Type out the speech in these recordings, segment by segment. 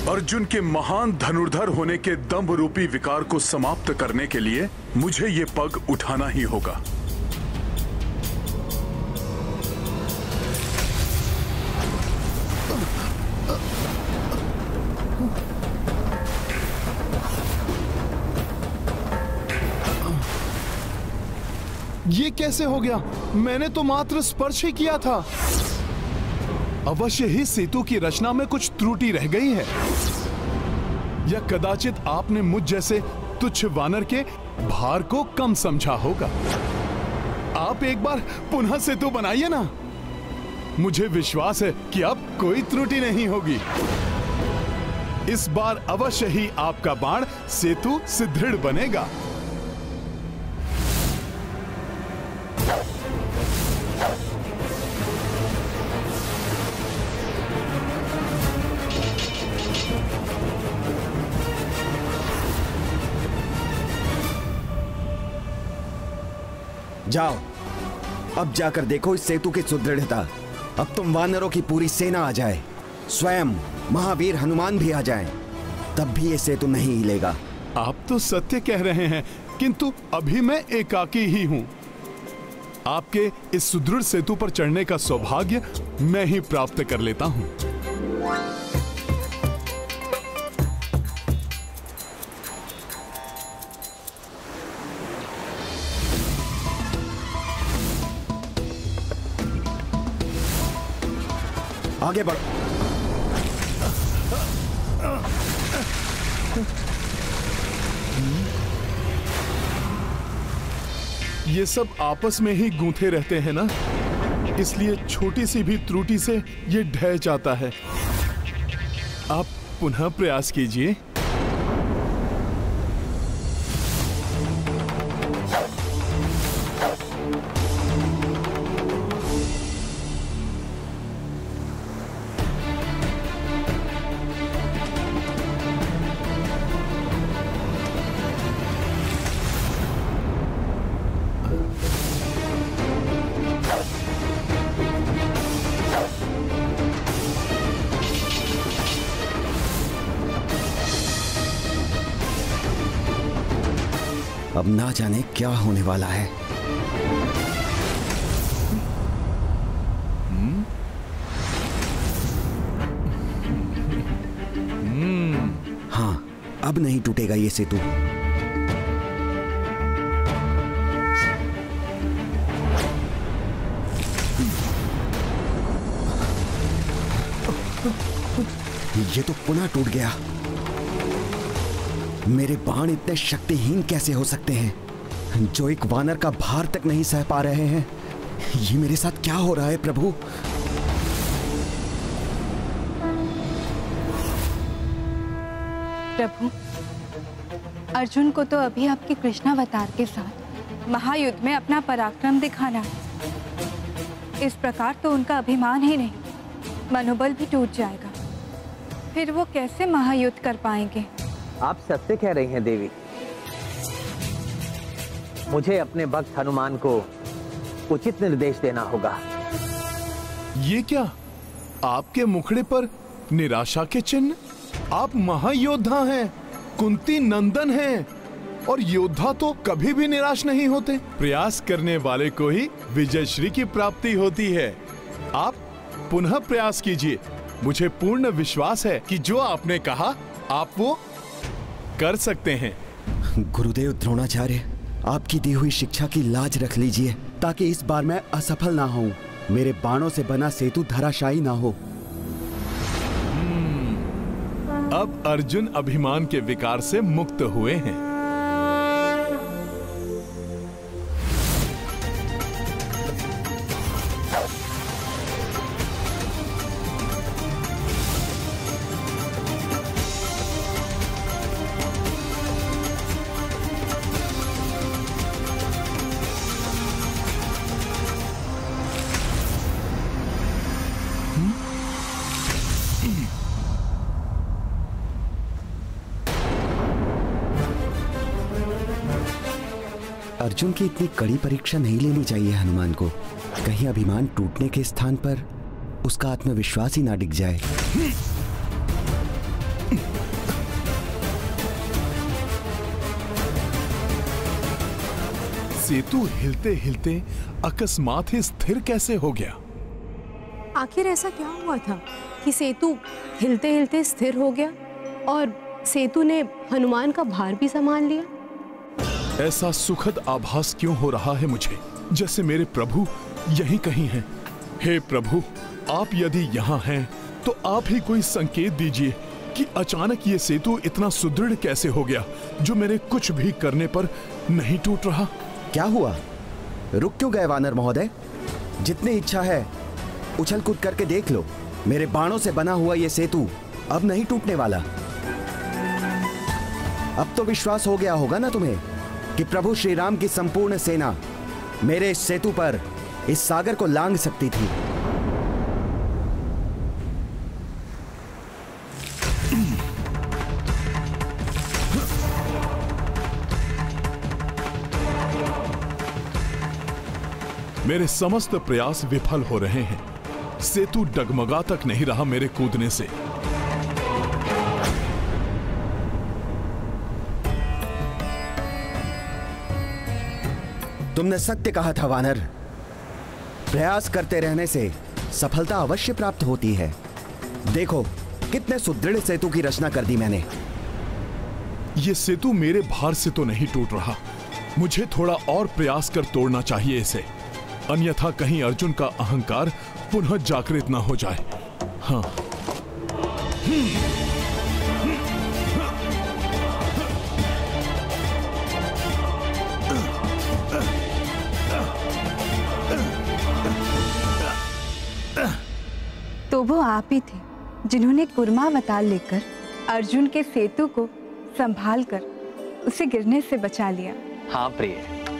अर्जुन के महान धनुर्धर होने के दंभ रूपी विकार को समाप्त करने के लिए मुझे ये पग उठाना ही होगा। ये कैसे हो गया? मैंने तो मात्र स्पर्श ही किया था। अवश्य ही सेतु की रचना में कुछ त्रुटि रह गई है, या कदाचित आपने मुझ जैसे तुच्छ वानर के भार को कम समझा होगा। आप एक बार पुनः सेतु बनाइए ना। मुझे विश्वास है कि अब कोई त्रुटि नहीं होगी। इस बार अवश्य ही आपका बाण सेतु सुदृढ़ बनेगा। जाओ, अब जाकर देखो इस सेतु की सुदृढ़ता। अब तुम वानरों की पूरी सेना आ जाए, स्वयं महावीर हनुमान भी आ जाएं, तब भी ये सेतु नहीं हिलेगा। आप तो सत्य कह रहे हैं, किंतु अभी मैं एकाकी ही हूं। आपके इस सुदृढ़ सेतु पर चढ़ने का सौभाग्य मैं ही प्राप्त कर लेता हूं। आगे बढ़ो। ये सब आपस में ही गूंथे रहते हैं ना, इसलिए छोटी सी भी त्रुटि से ये ढह जाता है। आप पुनः प्रयास कीजिए। अब ना जाने क्या होने वाला है। हाँ, अब नहीं टूटेगा ये सेतु। ये तो पुनः टूट गया। मेरे बाण इतने शक्तिहीन कैसे हो सकते हैं, जो एक वानर का भार तक नहीं सह पा रहे हैं। ये मेरे साथ क्या हो रहा है प्रभु? प्रभु, अर्जुन को तो अभी आपके कृष्णावतार के साथ महायुद्ध में अपना पराक्रम दिखाना है। इस प्रकार तो उनका अभिमान ही नहीं, मनोबल भी टूट जाएगा। फिर वो कैसे महायुद्ध कर पाएंगे? आप सत्य कह रही हैं देवी। मुझे अपने भक्त हनुमान को उचित निर्देश देना होगा। ये क्या, आपके मुखड़े पर निराशा के चिन्ह? आप महायोद्धा हैं, कुंती नंदन हैं, और योद्धा तो कभी भी निराश नहीं होते। प्रयास करने वाले को ही विजयश्री की प्राप्ति होती है। आप पुनः प्रयास कीजिए। मुझे पूर्ण विश्वास है कि जो आपने कहा आप वो कर सकते हैं। गुरुदेव द्रोणाचार्य, आपकी दी हुई शिक्षा की लाज रख लीजिए, ताकि इस बार मैं असफल ना हूं। मेरे बाणों से बना सेतु धराशायी ना हो। अब अर्जुन अभिमान के विकार से मुक्त हुए हैं। अर्जुन की इतनी कड़ी परीक्षा नहीं लेनी चाहिए हनुमान को। कहीं अभिमान टूटने के स्थान पर उसका आत्मविश्वास ही ना डिग जाए। सेतु हिलते हिलते अकस्मात ही स्थिर कैसे हो गया? आखिर ऐसा क्या हुआ था कि सेतु हिलते हिलते स्थिर हो गया और सेतु ने हनुमान का भार भी संभाल लिया? ऐसा सुखद आभास क्यों हो रहा है मुझे, जैसे मेरे प्रभु यहीं कहीं हैं। हे प्रभु, आप यदि यहाँ हैं तो आप ही कोई संकेत दीजिए कि अचानक ये सेतु इतना सुदृढ़ कैसे हो गया, जो मेरे कुछ भी करने पर नहीं टूट रहा। क्या हुआ? रुक क्यों गए वानर महोदय? जितनी इच्छा है उछल कूद करके देख लो। मेरे बाणों से बना हुआ ये सेतु अब नहीं टूटने वाला। अब तो विश्वास हो गया होगा ना तुम्हें कि प्रभु श्री राम की संपूर्ण सेना मेरे इस सेतु पर इस सागर को लांघ सकती थी। मेरे समस्त प्रयास विफल हो रहे हैं। सेतु डगमगा तक नहीं रहा मेरे कूदने से। तुमने सत्य कहा था वानर। प्रयास करते रहने से सफलता अवश्य प्राप्त होती है। देखो कितने सुदृढ़ सेतु की रचना कर दी मैंने। ये सेतु मेरे भार से तो नहीं टूट रहा। मुझे थोड़ा और प्रयास कर तोड़ना चाहिए इसे, अन्यथा कहीं अर्जुन का अहंकार पुनः जागृत ना हो जाए। हाँ। तो वो आप ही थे जिन्होंने कुर्मावतार लेकर अर्जुन के सेतु को संभाल कर उसे गिरने से बचा लिया। हाँ प्रिय,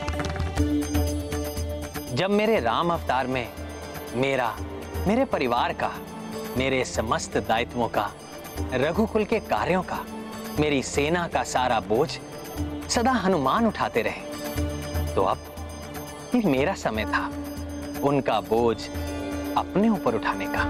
जब मेरे राम अवतार में मेरे परिवार का, मेरे समस्त दायित्वों का, रघुकुल के कार्यों का, मेरी सेना का सारा बोझ सदा हनुमान उठाते रहे, तो अब ये मेरा समय था उनका बोझ अपने ऊपर उठाने का।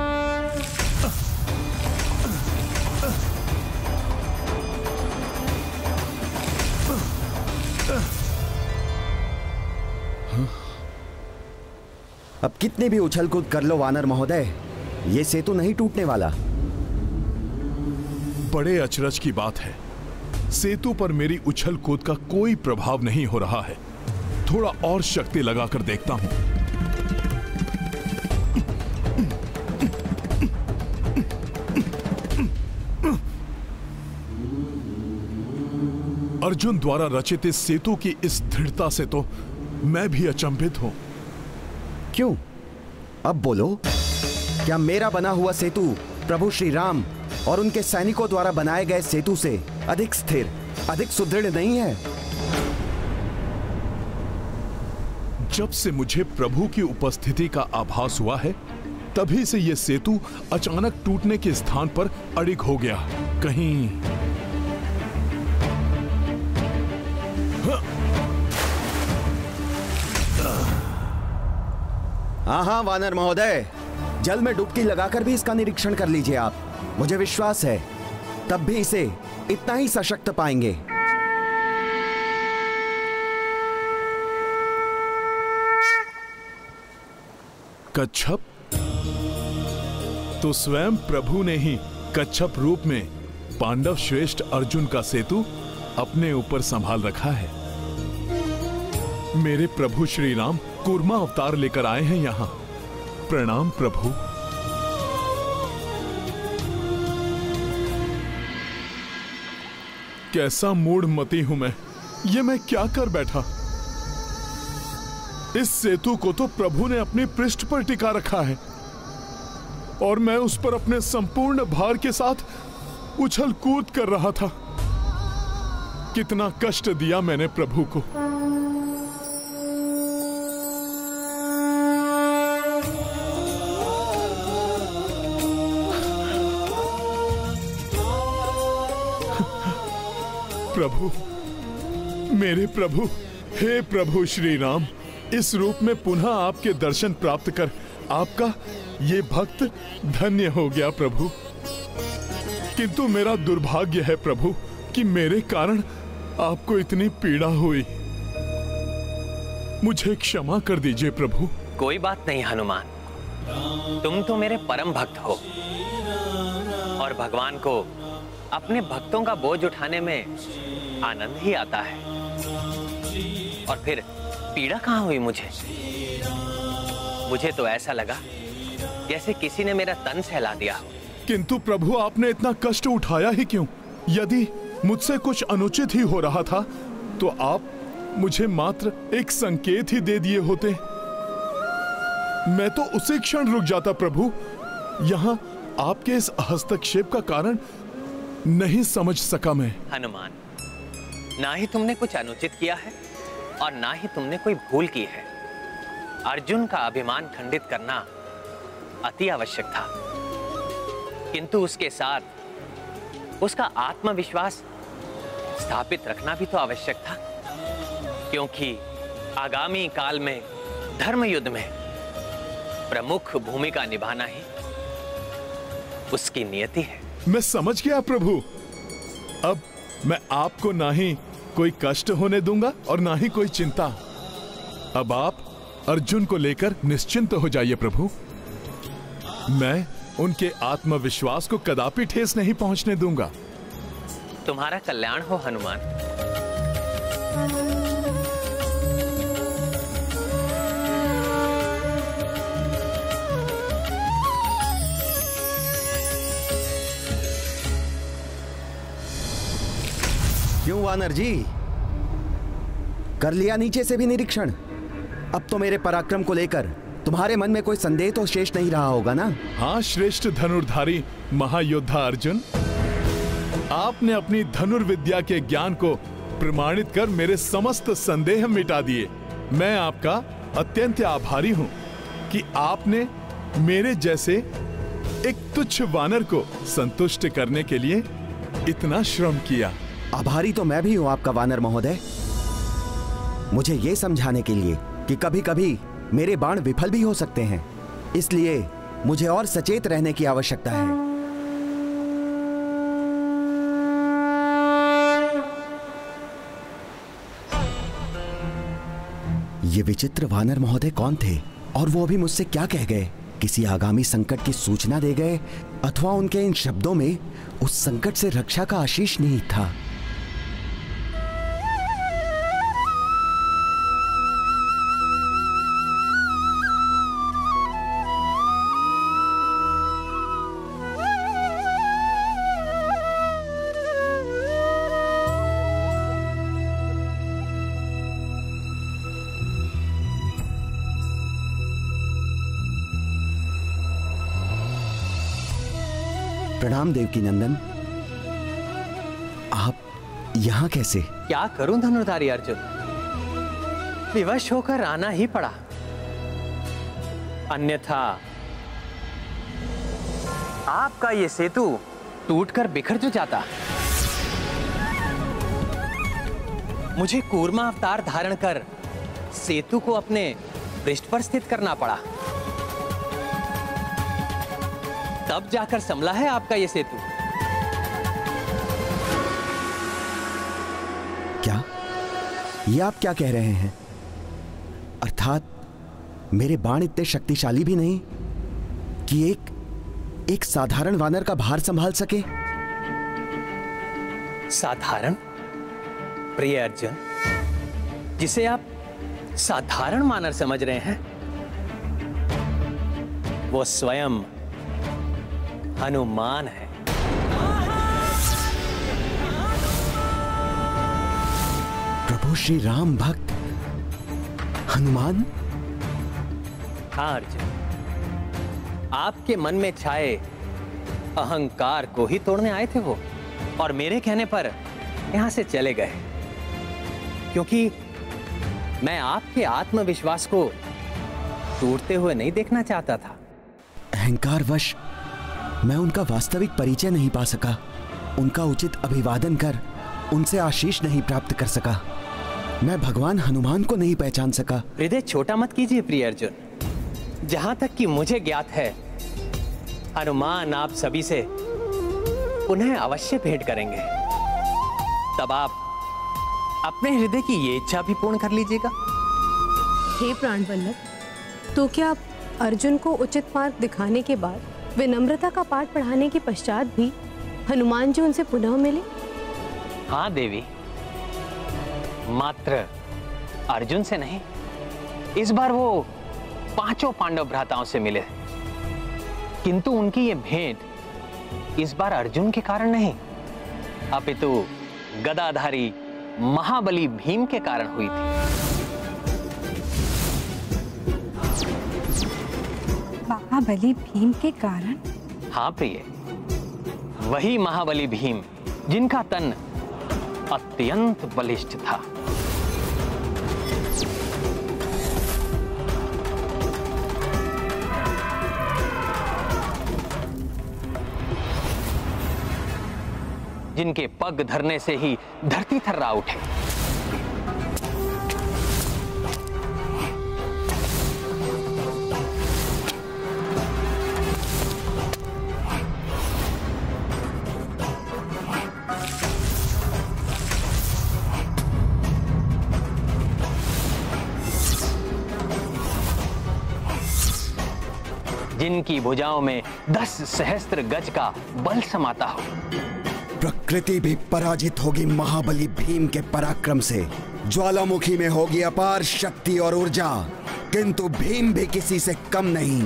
अब कितनी भी उछल कूद कर लो वानर महोदय, ये सेतु नहीं टूटने वाला। बड़े अचरज की बात है, सेतु पर मेरी उछल कूद का कोई प्रभाव नहीं हो रहा है। थोड़ा और शक्ति लगाकर देखता हूं। अर्जुन द्वारा रचित इस सेतु की इस दृढ़ता से तो मैं भी अचंभित हूं। क्यों? अब बोलो, क्या मेरा बना हुआ सेतु प्रभु श्री राम और उनके सैनिकों द्वारा बनाए गए सेतु से अधिक स्थिर, अधिक सुदृढ़ नहीं है? जब से मुझे प्रभु की उपस्थिति का आभास हुआ है, तभी से यह सेतु अचानक टूटने के स्थान पर अड़िग हो गया। कहीं हाँ वानर महोदय, जल में डुबकी लगाकर भी इसका निरीक्षण कर लीजिए आप। मुझे विश्वास है तब भी इसे इतना ही सशक्त पाएंगे। कच्छप? तो स्वयं प्रभु ने ही कच्छप रूप में पांडव श्रेष्ठ अर्जुन का सेतु अपने ऊपर संभाल रखा है। मेरे प्रभु श्री राम कूर्मा अवतार लेकर आए हैं यहां। प्रणाम प्रभु। कैसा मूढ़मती हूं मैं, ये मैं क्या कर बैठा। इस सेतु को तो प्रभु ने अपनी पृष्ठ पर टिका रखा है और मैं उस पर अपने संपूर्ण भार के साथ उछल कूद कर रहा था। कितना कष्ट दिया मैंने प्रभु को। प्रभु, मेरे प्रभु, हे प्रभु श्री राम, इस रूप में पुनः आपके दर्शन प्राप्त कर आपका ये भक्त धन्य हो गया प्रभु। किंतु मेरा दुर्भाग्य है प्रभु कि मेरे कारण आपको इतनी पीड़ा हुई। मुझे क्षमा कर दीजिए प्रभु। कोई बात नहीं हनुमान, तुम तो मेरे परम भक्त हो और भगवान को अपने भक्तों का बोझ उठाने में आनंद ही आता है। और फिर पीड़ा कहाँ हुई मुझे तो ऐसा लगा जैसे किसी ने मेरा तन सहला दिया हो। किंतु प्रभु, आपने इतना कष्ट उठाया ही क्यों? यदि मुझसे कुछ अनुचित ही हो रहा था तो आप मुझे मात्र एक संकेत ही दे दिए होते, मैं तो उसी क्षण रुक जाता प्रभु। यहाँ आपके इस हस्तक्षेप का कारण नहीं समझ सका मैं। हनुमान, ना ही तुमने कुछ अनुचित किया है और ना ही तुमने कोई भूल की है। अर्जुन का अभिमान खंडित करना अति आवश्यक था, किंतु उसके साथ उसका आत्मविश्वास स्थापित रखना भी तो आवश्यक था, क्योंकि आगामी काल में धर्म युद्ध में प्रमुख भूमिका निभाना ही उसकी नियति है। मैं समझ गया प्रभु। अब मैं आपको ना ही कोई कष्ट होने दूंगा और ना ही कोई चिंता। अब आप अर्जुन को लेकर निश्चिंत हो जाइए प्रभु। मैं उनके आत्मविश्वास को कदापि ठेस नहीं पहुंचने दूंगा। तुम्हारा कल्याण हो हनुमान। क्यों वानर जी, कर लिया नीचे से भी निरीक्षण? अब तो मेरे पराक्रम को लेकर तुम्हारे मन में कोई संदेह तो शेष नहीं रहा होगा ना? हाँ श्रेष्ठ धनुर्धारी महायोद्धा अर्जुन, आपने अपनी धनुर्विद्या के ज्ञान को प्रमाणित कर मेरे समस्त संदेह मिटा दिए। मैं आपका अत्यंत आभारी हूँ कि आपने मेरे जैसे एक तुच्छ वानर को संतुष्ट करने के लिए इतना श्रम किया। आभारी तो मैं भी हूँ आपका वानर महोदय, मुझे ये समझाने के लिए कि कभी कभी मेरे बाण विफल भी हो सकते हैं, इसलिए मुझे और सचेत रहने की आवश्यकता है। ये विचित्र वानर महोदय कौन थे और वो अभी मुझसे क्या कह गए? किसी आगामी संकट की सूचना दे गए अथवा उनके इन शब्दों में उस संकट से रक्षा का आशीष नहीं था? प्रणाम देवकी नंदन, आप यहाँ कैसे? क्या करूं धनुर्धारी अर्जुन, विवश होकर आना ही पड़ा, अन्यथा आपका ये सेतु टूटकर बिखर जो जाता। मुझे कूर्मा अवतार धारण कर सेतु को अपने पृष्ठ पर स्थित करना पड़ा, तब जाकर संभला है आपका ये सेतु। क्या ये आप क्या कह रहे हैं? अर्थात मेरे बाण इतने शक्तिशाली भी नहीं कि एक साधारण वानर का भार संभाल सके? साधारण? प्रिय अर्जुन, जिसे आप साधारण वानर समझ रहे हैं, वो स्वयं हनुमान है। प्रभु श्री राम भक्त हनुमान? हाँ अर्जुन, आपके मन में छाए अहंकार को ही तोड़ने आए थे वो, और मेरे कहने पर यहां से चले गए, क्योंकि मैं आपके आत्मविश्वास को टूटते हुए नहीं देखना चाहता था। अहंकारवश मैं उनका वास्तविक परिचय नहीं पा सका, उनका उचित अभिवादन कर उनसे आशीष नहीं प्राप्त कर सका, मैं भगवान हनुमान को नहीं पहचान सका। हृदय छोटा मत कीजिए प्रिय अर्जुन, जहां तक कि मुझे ज्ञात है हनुमान आप सभी से उन्हें अवश्य भेंट करेंगे, तब आप अपने हृदय की ये इच्छा भी पूर्ण कर लीजिएगा। हे प्राणवल्लभ, तो क्या अर्जुन को उचित मार्ग दिखाने के बाद विनम्रता का पाठ पढ़ाने के पश्चात भी हनुमान जी उनसे पुनः मिले? हाँ देवी, मात्र अर्जुन से नहीं, इस बार वो 5 पांडव भ्राताओं से मिले, किंतु उनकी ये भेंट इस बार अर्जुन के कारण नहीं, अपितु गदाधारी महाबली भीम के कारण हुई थी। महाबली भीम के कारण? हाँ प्रिय, वही महाबली भीम जिनका तन अत्यंत बलिष्ठ था। जिनके पग धरने से ही धरती थर्रा उठे। जिनकी भुजाओं में 10 सहस्त्र गज का बल समाता हो। प्रकृति भी पराजित होगी महाबली भीम के पराक्रम से, ज्वालामुखी में होगी अपार शक्ति और ऊर्जा, किंतु भीम भी किसी से कम नहीं।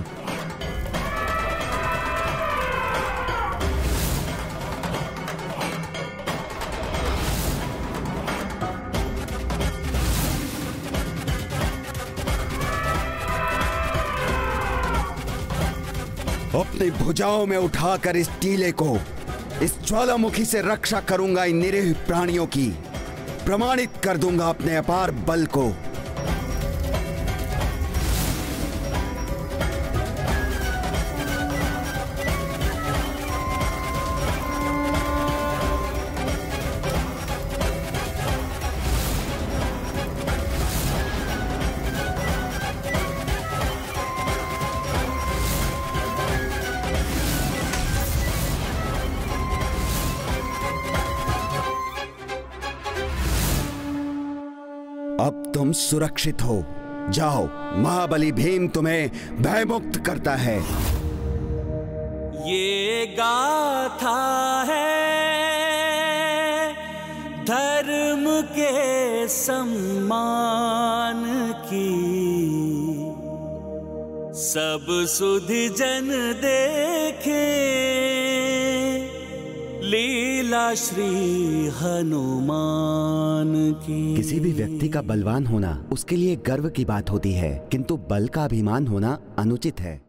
अपनी भुजाओं में उठाकर इस टीले को, इस ज्वालामुखी से रक्षा करूंगा इन निरीह प्राणियों की, प्रमाणित कर दूंगा अपने अपार बल को। अब तुम सुरक्षित हो, जाओ, महाबली भीम तुम्हें भयमुक्त करता है। ये गाथा है धर्म के सम्मान की, सब सुधि जन देखे लीला श्री हनुमान की। किसी भी व्यक्ति का बलवान होना उसके लिए गर्व की बात होती है, किंतु बल का अभिमान होना अनुचित है।